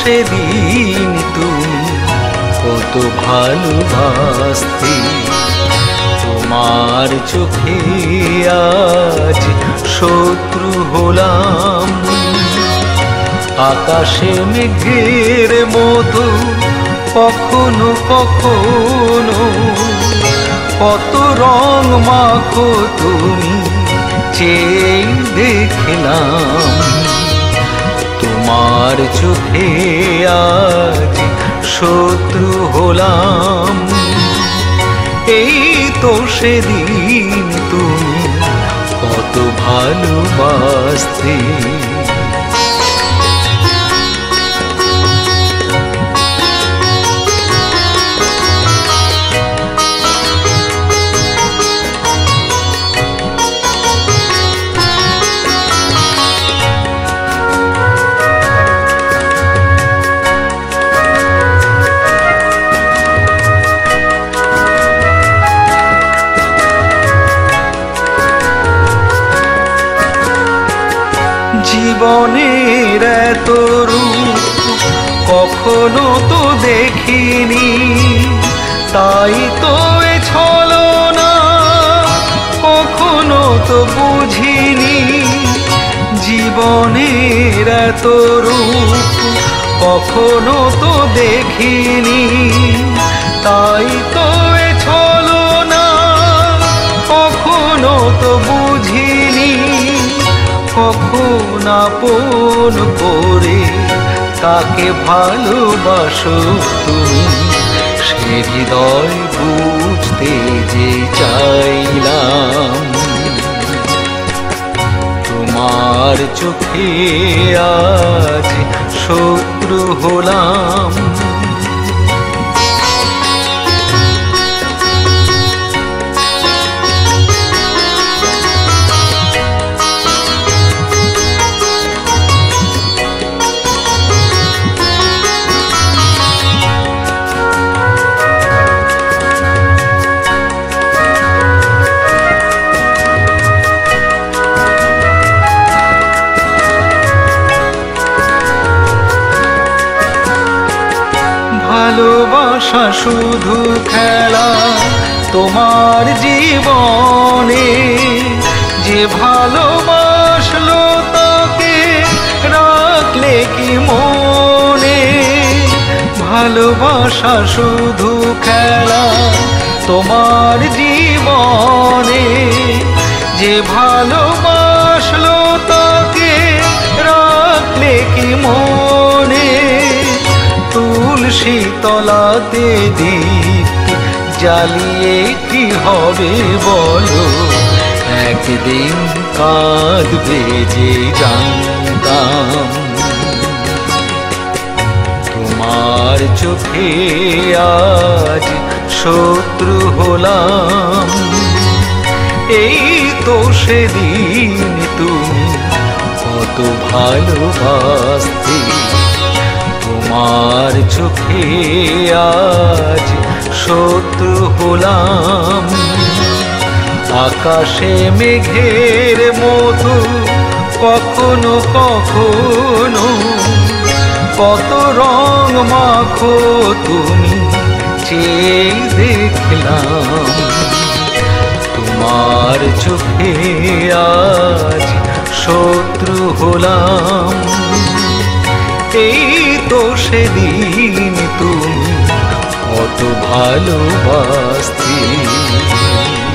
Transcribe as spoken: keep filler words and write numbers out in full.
সেদিন তুমি কত ভালোবাসতে। তোমার চোখে আজ শত্রু হলাম, আকাশে মেঘের মতো কখনো কখনো কত রং মাখো তুমি চেয়ে দেখলাম। তোমার চোখে আজ শত্রু হলাম, এই তো সেদিন তুমি কত ভালোবাসতে। জীবনের এত রূপ কখনো তো দেখিনি, তাই তো এ ছলনা কখনো তো বুঝিনি। জীবনের এত রূপ কখনো তো দেখিনি, তাই তো এ ছলনা কখনো তো বুঝিনি। কখন আপন করে তাকে ভালোবাসো তুমি, সে হৃদয় বুঝতে যে চাইলাম। তোমার চোখে আজ শত্রু হলাম, ভালোবাসা শুধু খেলা তোমার জীবনে। যে ভালোবাসলো তাকে রাখলে কি মনে। ভালোবাসা শুধু খেলা তোমার জীবনে। যে ভালোবাসলো তাকে রাখলে কি মনে। তুলসী তলাতে দীপ জ্বালিয়ে কি হবে বলো, একদিন কাঁদবে যে জানতাম। তোমার চোখে আজ শত্রু হলাম, এই তো সেদিন তুমি কত ভালোবাসতে। তোমার চোখে আজ শত্রু হলাম, আকাশে মেঘের মতো কখনো কখনো কত রং মাখো তুমি চেয়ে দেখলাম। তোমার চোখে আজ শত্রু হলাম, এই তো সেদিন তুমি কত ভালোবাসতে।